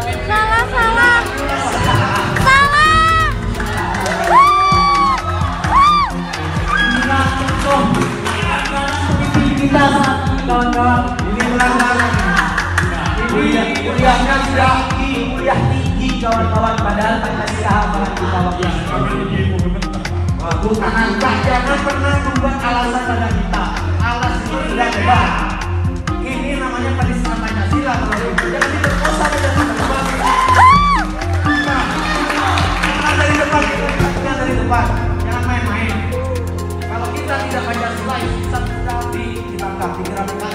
Salah, salah. Salah. Kita saat ini kawan-kawan, ini melanggar. Kuliahnya sudah kuliah tinggi kawan-kawan, padahal Pancasila banget kita waktu jangan pernah membuat alasan pada kita. Alasan itu tidak hebat. Ini namanya penistaan Pancasila. Jangan diperkosa pada teman-teman. Kita dari depan, kita dari depan. Jangan main-main. Kalau kita tidak Pancasila, bisa ditangkap, digerakkan.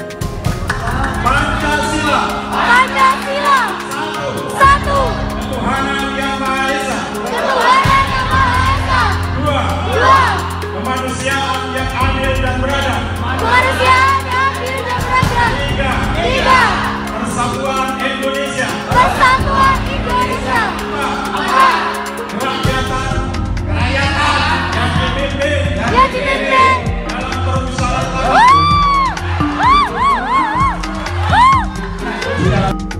Pancasila. Pancasila. Satu. Ketuhanan Yang Maha Esa. Ketuhanan Yang Maha Esa. Dua. Kemanusiaan yang adil dan beradab. Kemanusiaan yang adil dan beradab. Tiga. Persatuan Indonesia. Persatuan Indonesia. Empat. Kerakyatan yang dipimpin dalam permusyawaratan.